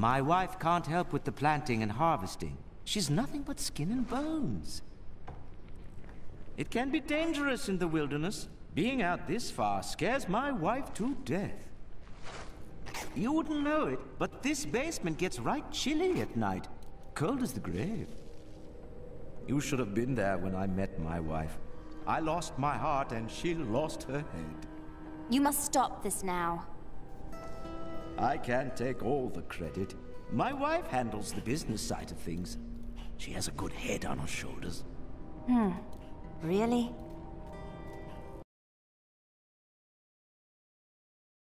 My wife can't help with the planting and harvesting. She's nothing but skin and bones. It can be dangerous in the wilderness. Being out this far scares my wife to death. You wouldn't know it, but this basement gets right chilly at night. Cold as the grave. You should have been there when I met my wife. I lost my heart and she lost her head. You must stop this now. I can't take all the credit. My wife handles the business side of things. She has a good head on her shoulders. Really?